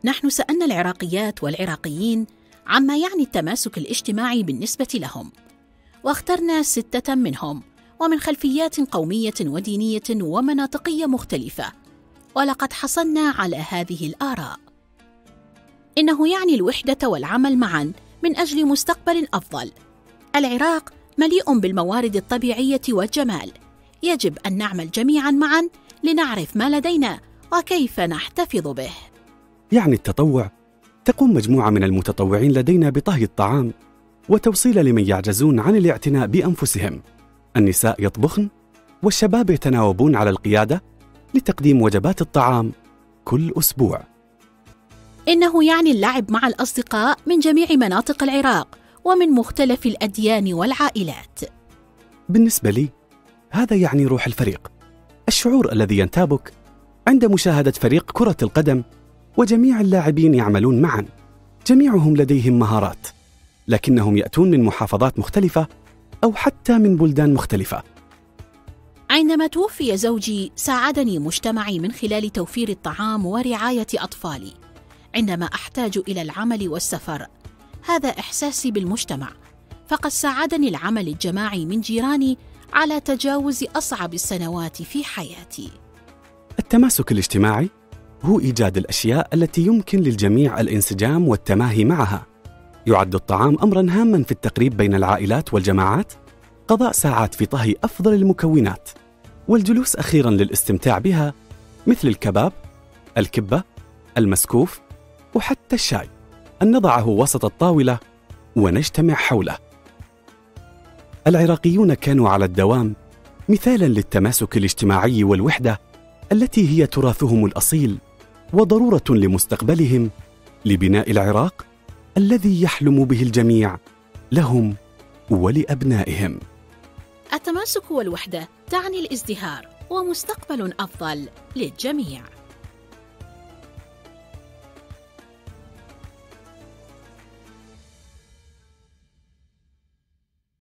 نحن سألنا العراقيات والعراقيين عما يعني التماسك الاجتماعي بالنسبة لهم، واخترنا 6 منهم ومن خلفيات قومية ودينية ومناطقية مختلفة، ولقد حصلنا على هذه الآراء. إنه يعني الوحدة والعمل معاً من أجل مستقبل أفضل. العراق مليء بالموارد الطبيعية والجمال، يجب أن نعمل جميعاً معاً لنعرف ما لدينا وكيف نحتفظ به. يعني التطوع، تقوم مجموعة من المتطوعين لدينا بطهي الطعام وتوصيل لمن يعجزون عن الاعتناء بأنفسهم. النساء يطبخن والشباب يتناوبون على القيادة لتقديم وجبات الطعام كل أسبوع. إنه يعني اللعب مع الأصدقاء من جميع مناطق العراق ومن مختلف الأديان والعائلات. بالنسبة لي هذا يعني روح الفريق، الشعور الذي ينتابك عند مشاهدة فريق كرة القدم وجميع اللاعبين يعملون معا، جميعهم لديهم مهارات، لكنهم يأتون من محافظات مختلفة أو حتى من بلدان مختلفة. عندما توفي زوجي ساعدني مجتمعي من خلال توفير الطعام ورعاية أطفالي عندما أحتاج إلى العمل والسفر. هذا إحساسي بالمجتمع، فقد ساعدني العمل الجماعي من جيراني على تجاوز أصعب السنوات في حياتي. التماسك الاجتماعي هو إيجاد الأشياء التي يمكن للجميع الانسجام والتماهي معها. يعد الطعام أمراً هاماً في التقريب بين العائلات والجماعات، قضاء ساعات في طهي أفضل المكونات والجلوس أخيراً للاستمتاع بها، مثل الكباب، الكبة، المسكوف، وحتى الشاي، أن نضعه وسط الطاولة ونجتمع حوله. العراقيون كانوا على الدوام مثالاً للتماسك الاجتماعي والوحدة التي هي تراثهم الأصيل وضرورة لمستقبلهم لبناء العراق الذي يحلم به الجميع لهم ولأبنائهم. التماسك والوحدة تعني الازدهار ومستقبل أفضل للجميع.